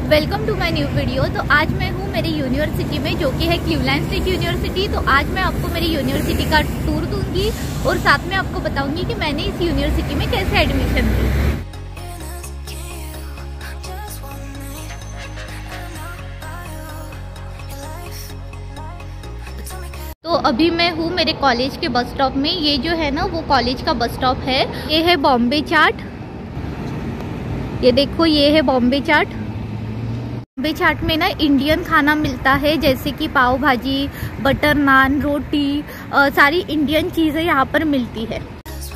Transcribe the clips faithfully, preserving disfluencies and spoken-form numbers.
Welcome to my new video. तो आज मैं हूँ मेरी यूनिवर्सिटी में, जो कि है क्लीवलैंड स्टेट यूनिवर्सिटी। तो आज मैं आपको मेरी यूनिवर्सिटी का टूर दूंगी और साथ में आपको बताऊंगी कि मैंने इस यूनिवर्सिटी में कैसे एडमिशन ली। तो अभी मैं हूँ मेरे कॉलेज के बस स्टॉप में। ये जो है ना वो कॉलेज का बस स्टॉप है। ये है बॉम्बे चाट, ये देखो ये है बॉम्बे चाट। बॉम्बे चाट में ना इंडियन खाना मिलता है, जैसे कि पाव भाजी, बटर नान, रोटी, आ, सारी इंडियन चीज़ें यहाँ पर मिलती है।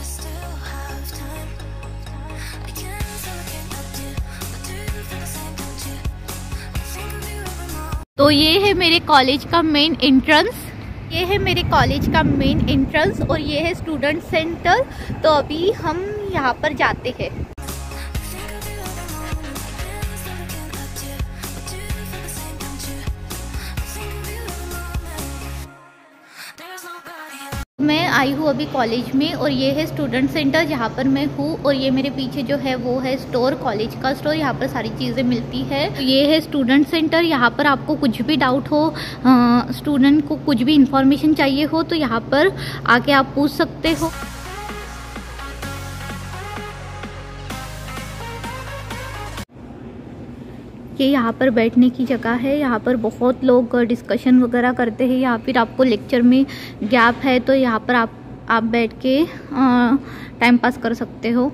तो ये है मेरे कॉलेज का मेन एंट्रेंस, ये है मेरे कॉलेज का मेन एंट्रेंस और ये है स्टूडेंट सेंटर। तो अभी हम यहाँ पर जाते हैं। मैं आई हूँ अभी कॉलेज में और ये है स्टूडेंट सेंटर जहाँ पर मैं हूँ। और ये मेरे पीछे जो है वो है स्टोर, कॉलेज का स्टोर। यहाँ पर सारी चीज़ें मिलती है। तो ये है स्टूडेंट सेंटर। यहाँ पर आपको कुछ भी डाउट हो, स्टूडेंट को कुछ भी इंफॉर्मेशन चाहिए हो तो यहाँ पर आके आप पूछ सकते हो। ये यहाँ पर बैठने की जगह है। यहाँ पर बहुत लोग डिस्कशन वगैरह करते हैं, या फिर आपको लेक्चर में गैप है तो यहाँ पर आप आप बैठ के टाइम पास कर सकते हो।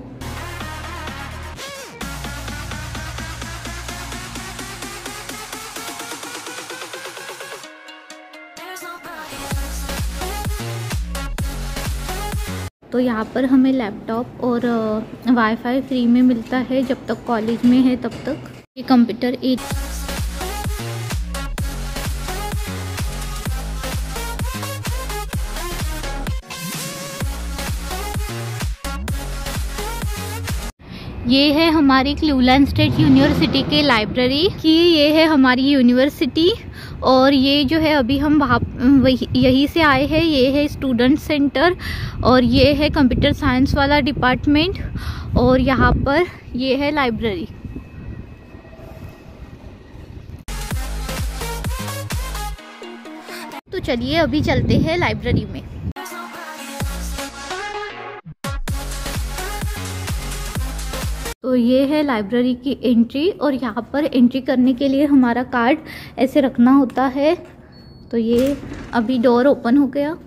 तो यहाँ पर हमें लैपटॉप और वाईफाई फ्री में मिलता है जब तक कॉलेज में है तब तक। ये कंप्यूटर एट ये है हमारी क्लीवलैंड स्टेट यूनिवर्सिटी के लाइब्रेरी की। ये है हमारी यूनिवर्सिटी और ये जो है अभी हम वहाँ यहीं से आए हैं। ये है स्टूडेंट सेंटर और ये है कंप्यूटर साइंस वाला डिपार्टमेंट और यहाँ पर ये है लाइब्रेरी। तो चलिए अभी चलते हैं लाइब्रेरी में। तो ये है लाइब्रेरी की एंट्री और यहाँ पर एंट्री करने के लिए हमारा कार्ड ऐसे रखना होता है। तो ये अभी डोर ओपन हो गया।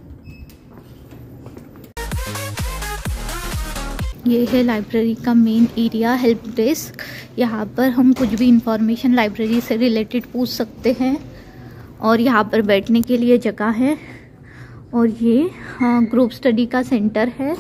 ये है लाइब्रेरी का मेन एरिया, हेल्प डेस्क। यहाँ पर हम कुछ भी इंफॉर्मेशन लाइब्रेरी से रिलेटेड पूछ सकते हैं और यहाँ पर बैठने के लिए जगह है। और ये हाँ ग्रुप स्टडी का सेंटर है।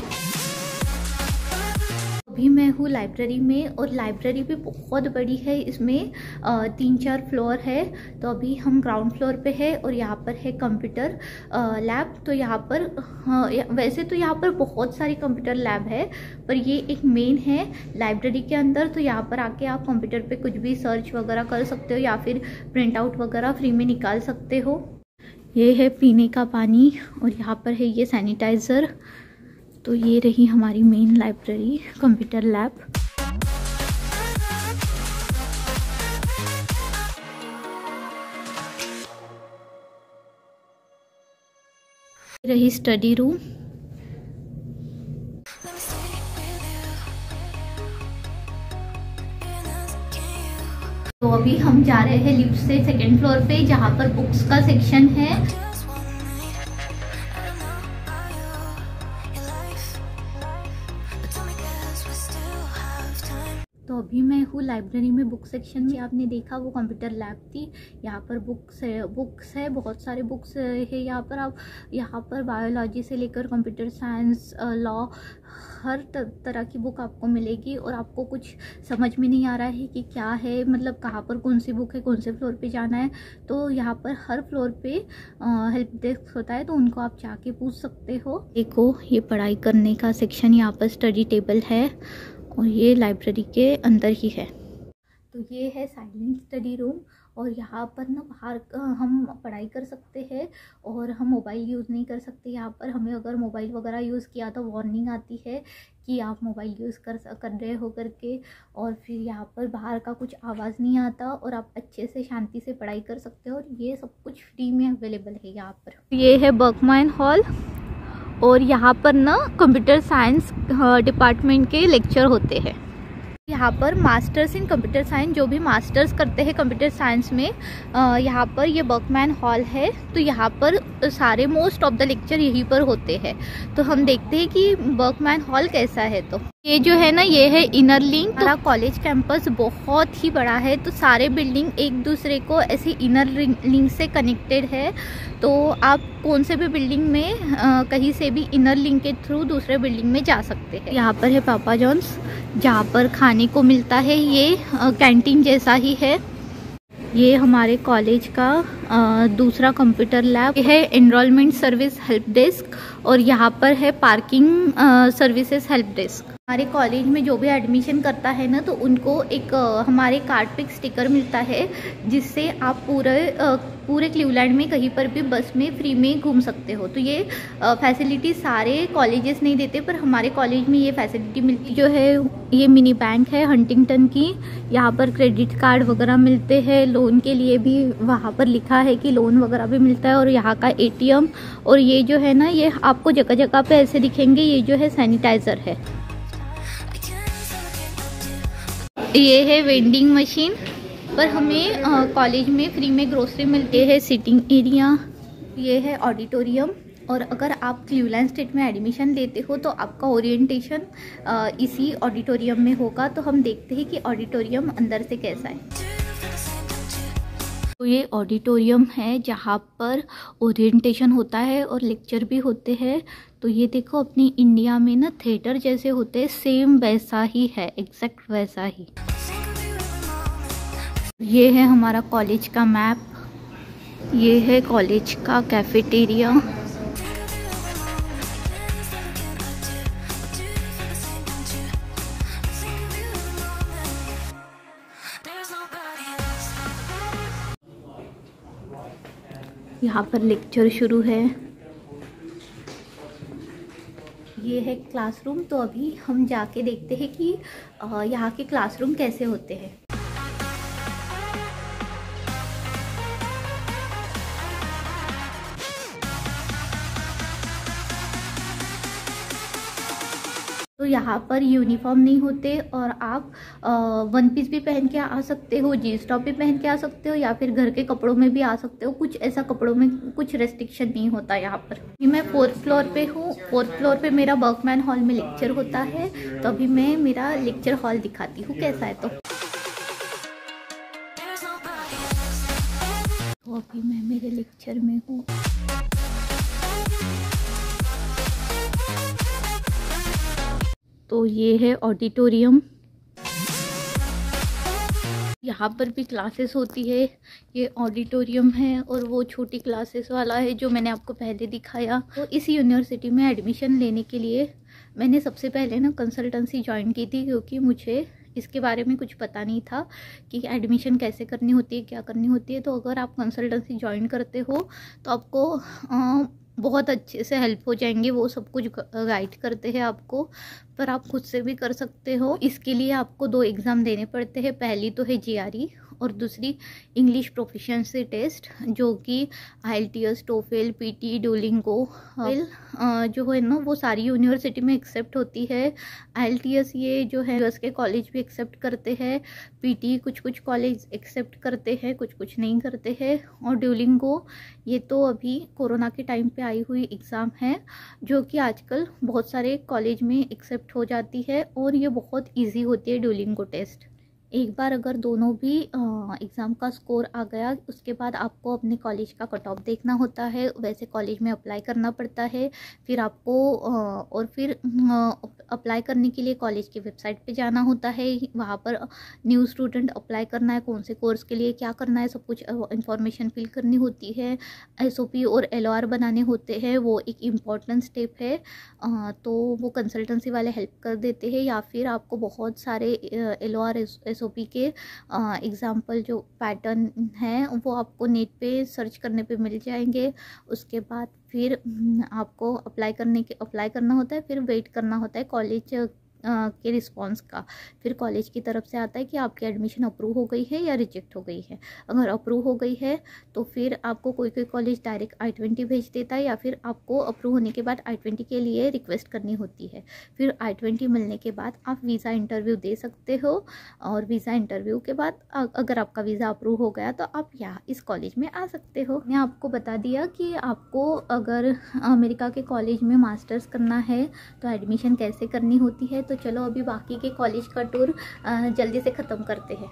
अभी मैं हूँ लाइब्रेरी में और लाइब्रेरी भी बहुत बड़ी है। इसमें तीन चार फ्लोर है। तो अभी हम ग्राउंड फ्लोर पे है और यहाँ पर है कंप्यूटर लैब। तो यहाँ पर हाँ, वैसे तो यहाँ पर बहुत सारी कंप्यूटर लैब है, पर ये एक मेन है लाइब्रेरी के अंदर। तो यहाँ पर आके आप कंप्यूटर पे कुछ भी सर्च वगैरह कर सकते हो या फिर प्रिंट आउट वगैरह फ्री में निकाल सकते हो। ये है पीने का पानी और यहाँ पर है ये सैनिटाइज़र। तो ये रही हमारी मेन लाइब्रेरी, कंप्यूटर लैब। रही स्टडी रूम। तो अभी हम जा रहे हैं लिफ्ट से सेकेंड फ्लोर पे, जहाँ पर बुक्स का सेक्शन है। तो अभी मैं हूँ लाइब्रेरी में बुक सेक्शन में। आपने देखा वो कंप्यूटर लैब थी। यहाँ पर बुक्स है बुक्स है बहुत सारे बुक्स है यहाँ पर। आप यहाँ पर बायोलॉजी से लेकर कंप्यूटर साइंस, लॉ, हर तरह की बुक आपको मिलेगी। और आपको कुछ समझ में नहीं आ रहा है कि क्या है, मतलब कहाँ पर कौन सी बुक है, कौन से फ्लोर पे जाना है, तो यहाँ पर हर फ्लोर पे हेल्प डेस्क होता है, तो उनको आप जाके पूछ सकते हो। देखो ये पढ़ाई करने का सेक्शन, यहाँ पर स्टडी टेबल है और ये लाइब्रेरी के अंदर ही है। तो ये है साइलेंट स्टडी रूम और यहाँ पर ना बाहर हम पढ़ाई कर सकते हैं और हम मोबाइल यूज़ नहीं कर सकते। यहाँ पर हमें अगर मोबाइल वगैरह यूज़ किया तो वार्निंग आती है कि आप मोबाइल यूज़ कर कर रहे हो करके, और फिर यहाँ पर बाहर का कुछ आवाज़ नहीं आता और आप अच्छे से शांति से पढ़ाई कर सकते हो। और ये सब कुछ फ्री में अवेलेबल है यहाँ पर। ये है बर्कमैन हॉल और यहाँ पर ना कंप्यूटर साइंस डिपार्टमेंट के लेक्चर होते हैं। यहाँ पर मास्टर्स इन कंप्यूटर साइंस, जो भी मास्टर्स करते हैं कंप्यूटर साइंस में, यहाँ पर ये बर्कमैन हॉल है। तो यहाँ पर सारे मोस्ट ऑफ द लेक्चर यहीं पर होते हैं। तो हम देखते हैं कि बर्कमैन हॉल कैसा है। तो ये जो है ना, ये है इनर लिंक। हमारा कॉलेज कैंपस बहुत ही बड़ा है, तो सारे बिल्डिंग एक दूसरे को ऐसी इनर लिंक से कनेक्टेड है। तो आप कौन से भी बिल्डिंग में आ, कहीं से भी इनर लिंक के थ्रू दूसरे बिल्डिंग में जा सकते हैं। यहाँ पर है पापा जॉन्स, जहाँ पर खाने को मिलता है। ये कैंटीन जैसा ही है। ये हमारे कॉलेज का आ, दूसरा कंप्यूटर लैब है। एनरोलमेंट सर्विस हेल्प डेस्क, और यहाँ पर है पार्किंग सर्विसेज हेल्प डेस्क। हमारे कॉलेज में जो भी एडमिशन करता है ना, तो उनको एक आ, हमारे कार्ड पे एक स्टिकर मिलता है, जिससे आप पूरे आ, पूरे क्लीवलैंड में कहीं पर भी बस में फ्री में घूम सकते हो। तो ये फैसिलिटी सारे कॉलेजेस नहीं देते, पर हमारे कॉलेज में ये फैसिलिटी मिलती जो है। ये मिनी बैंक है हंटिंगटन की। यहाँ पर क्रेडिट कार्ड वगैरह मिलते हैं, लोन के लिए भी वहाँ पर लिखा है कि लोन वगैरह भी मिलता है। और यहाँ का एटीएम, और ये जो है ना, ये आपको जगह जगह पे ऐसे दिखेंगे। ये जो है सैनिटाइज़र है। ये है वेंडिंग मशीन, पर हमें कॉलेज में फ्री में ग्रोसरी मिलती है। सिटिंग एरिया, ये है ऑडिटोरियम। और अगर आप क्लीवलैंड स्टेट में एडमिशन लेते हो तो आपका ओरिएंटेशन इसी ऑडिटोरियम में होगा। तो हम देखते हैं कि ऑडिटोरियम अंदर से कैसा है। तो ये ऑडिटोरियम है जहाँ पर ओरिएंटेशन होता है और लेक्चर भी होते हैं। तो ये देखो, अपनी इंडिया में ना थिएटर जैसे होते हैं, सेम वैसा ही है, एग्जैक्ट वैसा ही। ये है हमारा कॉलेज का मैप। ये है कॉलेज का कैफेटेरिया। यहाँ पर लेक्चर शुरू है। ये है क्लासरूम। तो अभी हम जाके देखते हैं कि यहाँ के क्लासरूम कैसे होते हैं। तो यहाँ पर यूनिफॉर्म नहीं होते, और आप वन पीस भी पहन के आ सकते हो, जीन्स टॉप भी पहन के आ सकते हो, या फिर घर के कपड़ों में भी आ सकते हो। कुछ ऐसा कपड़ों में कुछ रेस्ट्रिक्शन नहीं होता यहाँ पर। मैं फोर्थ फ्लोर पे हूँ। फोर्थ फ्लोर पे मेरा बर्कमैन हॉल में लेक्चर होता है। तो अभी मैं मेरा लेक्चर हॉल दिखाती हूँ कैसा है। तो, तो अभी मैं मेरे लेक्चर में हूँ। तो ये है ऑडिटोरियम। यहाँ पर भी क्लासेस होती है। ये ऑडिटोरियम है, और वो छोटी क्लासेस वाला है जो मैंने आपको पहले दिखाया। तो इस यूनिवर्सिटी में एडमिशन लेने के लिए मैंने सबसे पहले ना कंसल्टेंसी ज्वाइन की थी, क्योंकि मुझे इसके बारे में कुछ पता नहीं था कि एडमिशन कैसे करनी होती है, क्या करनी होती है। तो अगर आप कंसल्टेंसी ज्वाइन करते हो तो आपको आ, बहुत अच्छे से हेल्प हो जाएंगे। वो सब कुछ गाइड करते हैं आपको, पर आप खुद से भी कर सकते हो। इसके लिए आपको दो एग्ज़ाम देने पड़ते हैं। पहली तो है जी आर ई, और दूसरी इंग्लिश प्रोफिशिएंसी टेस्ट, जो कि IELTS, TOEFL, P T, Duolingo जो है ना, वो सारी यूनिवर्सिटी में एक्सेप्ट होती है। आई एल टी एस ये जो है यूएस के कॉलेज भी एक्सेप्ट करते हैं। पी टी कुछ कुछ कॉलेज एक्सेप्ट करते हैं, कुछ कुछ नहीं करते हैं। और डुओलिंगो ये तो अभी कोरोना के टाइम पे आई हुई एग्ज़ाम है, जो कि आजकल बहुत सारे कॉलेज में एक्सेप्ट हो जाती है, और ये बहुत ईजी होती है डुओलिंगो टेस्ट। एक बार अगर दोनों भी एग्ज़ाम का स्कोर आ गया, उसके बाद आपको अपने कॉलेज का कट ऑफ देखना होता है, वैसे कॉलेज में अप्लाई करना पड़ता है। फिर आपको और फिर अप्लाई करने के लिए कॉलेज की वेबसाइट पे जाना होता है। वहाँ पर न्यू स्टूडेंट अप्लाई करना है, कौन से कोर्स के लिए क्या करना है, सब कुछ इन्फॉर्मेशन फिल करनी होती है। एस ओ पी और एल ओ आर बनाने होते हैं, वो एक इम्पॉर्टेंट स्टेप है। तो वो कंसल्टेंसी वाले हेल्प कर देते हैं, या फिर आपको बहुत सारे L O R S SOP के एग्जाम्पल जो पैटर्न हैं वो आपको नेट पे सर्च करने पे मिल जाएंगे। उसके बाद फिर आपको अप्लाई करने के अप्लाई करना होता है, फिर वेट करना होता है कॉलेज के रिस्पांस का। फिर कॉलेज की तरफ से आता है कि आपकी एडमिशन अप्रूव हो गई है या रिजेक्ट हो गई है। अगर अप्रूव हो गई है तो फिर आपको कोई कोई कॉलेज डायरेक्ट आई ट्वेंटी भेज देता है, या फिर आपको अप्रूव होने के बाद आई ट्वेंटी के लिए रिक्वेस्ट करनी होती है। फिर आई ट्वेंटी मिलने के बाद आप वीज़ा इंटरव्यू दे सकते हो, और वीज़ा इंटरव्यू के बाद अगर आपका वीज़ा अप्रूव हो गया तो आप यहाँ इस कॉलेज में आ सकते हो। मैं आपको बता दिया कि आपको अगर अमेरिका के कॉलेज में मास्टर्स करना है तो एडमिशन कैसे करनी होती है। तो चलो अभी बाकी के कॉलेज का टूर जल्दी से ख़त्म करते हैं।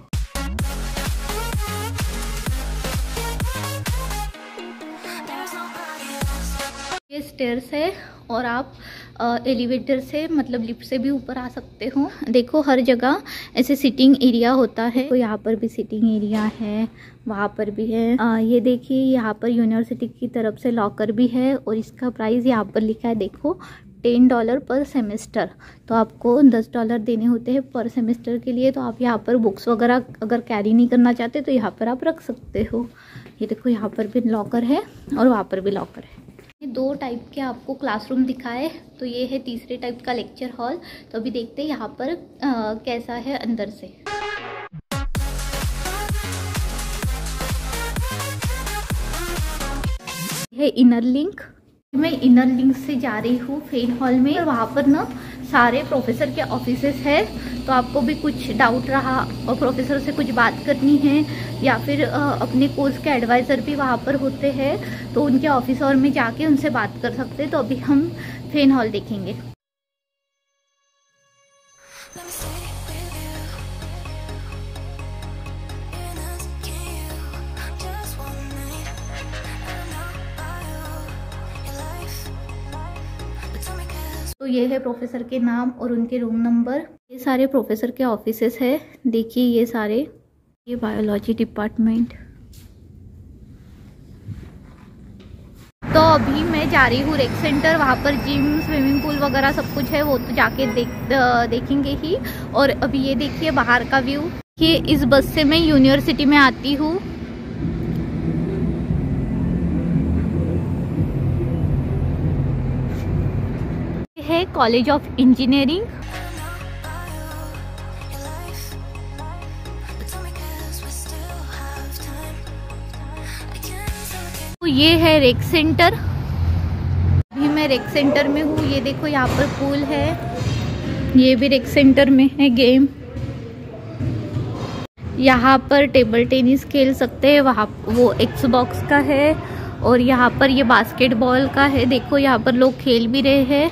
ये स्टेयर्स है और आप एलिवेटर से मतलब लिफ्ट से भी ऊपर आ सकते हो। देखो हर जगह ऐसे सिटिंग एरिया होता है, तो यहाँ पर भी सिटिंग एरिया है, वहाँ पर भी है। आ, ये देखिए यहाँ पर यूनिवर्सिटी की तरफ से लॉकर भी है, और इसका प्राइस यहाँ पर लिखा है देखो टेन डॉलर पर सेमेस्टर। तो आपको दस डॉलर देने होते हैं पर सेमेस्टर के लिए। तो आप यहाँ पर बुक्स वगैरह अगर कैरी नहीं करना चाहते तो यहाँ पर आप रख सकते हो। ये देखो यहाँ पर भी लॉकर है और वहाँ पर भी लॉकर है। ये दो टाइप के आपको क्लासरूम दिखाए, तो ये है तीसरे टाइप का लेक्चर हॉल। तो अभी देखते हैं यहाँ पर आ, कैसा है अंदर से। है इनर लिंक। मैं इनर लिंक से जा रही हूँ फेन हॉल में, और वहाँ पर ना सारे प्रोफेसर के ऑफिसेस है। तो आपको भी कुछ डाउट रहा और प्रोफेसर से कुछ बात करनी है, या फिर अपने कोर्स के एडवाइज़र भी वहाँ पर होते हैं, तो उनके ऑफिस और में जाके उनसे बात कर सकते हैं। तो अभी हम फेन हॉल देखेंगे। तो ये है प्रोफेसर के नाम और उनके रूम नंबर। ये सारे प्रोफेसर के ऑफिसेस है। देखिए ये सारे, ये बायोलॉजी डिपार्टमेंट। तो अभी मैं जा रही हूँ रेक सेंटर, वहाँ पर जिम, स्विमिंग पूल वगैरह सब कुछ है, वो तो जाके देख देखेंगे ही। और अभी ये देखिए बाहर का व्यू, कि इस बस से मैं यूनिवर्सिटी में आती हूँ। है कॉलेज ऑफ इंजीनियरिंग। तो ये है रेक सेंटर। अभी मैं रेक सेंटर में हूँ। ये देखो यहाँ पर पूल है, ये भी रेक सेंटर में है गेम। यहाँ पर टेबल टेनिस खेल सकते हैं, वहाँ वो एक्सबॉक्स का है, और यहाँ पर ये बास्केटबॉल का है। देखो यहाँ पर लोग खेल भी रहे हैं।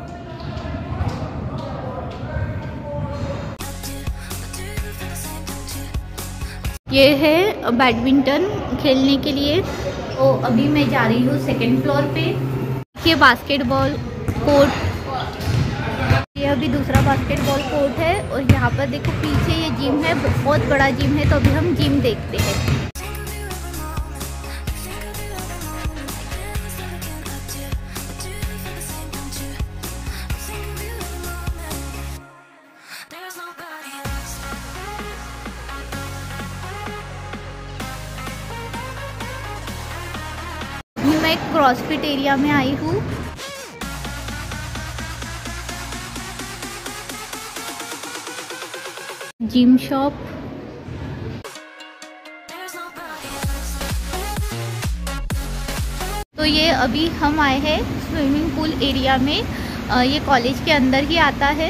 ये है बैडमिंटन खेलने के लिए। तो अभी मैं जा रही हूँ सेकेंड फ्लोर पे। ये बास्केटबॉल कोर्ट, ये अभी दूसरा बास्केटबॉल कोर्ट है। और यहाँ पर देखो पीछे ये जिम है, बहुत बड़ा जिम है। तो अभी हम जिम देखते हैं। मैं क्रॉसफिट एरिया में आई हूँ। Gym shop. तो ये अभी हम आए हैं स्विमिंग पूल एरिया में। ये कॉलेज के अंदर ही आता है।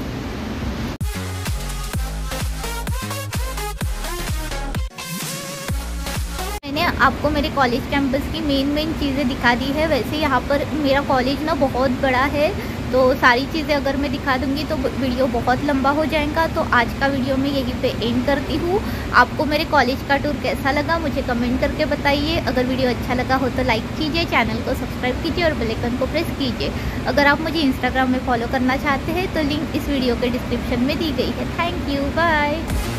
मैंने आपको मेरे कॉलेज कैंपस की मेन मेन चीज़ें दिखा दी है। वैसे यहाँ पर मेरा कॉलेज ना बहुत बड़ा है, तो सारी चीज़ें अगर मैं दिखा दूँगी तो वीडियो बहुत लंबा हो जाएगा। तो आज का वीडियो मैं यहीं पे एंड करती हूँ। आपको मेरे कॉलेज का टूर कैसा लगा मुझे कमेंट करके बताइए। अगर वीडियो अच्छा लगा हो तो लाइक कीजिए, चैनल को सब्सक्राइब कीजिए और बेल आइकन को प्रेस कीजिए। अगर आप मुझे इंस्टाग्राम में फॉलो करना चाहते हैं तो लिंक इस वीडियो के डिस्क्रिप्शन में दी गई है। Thank you, bye.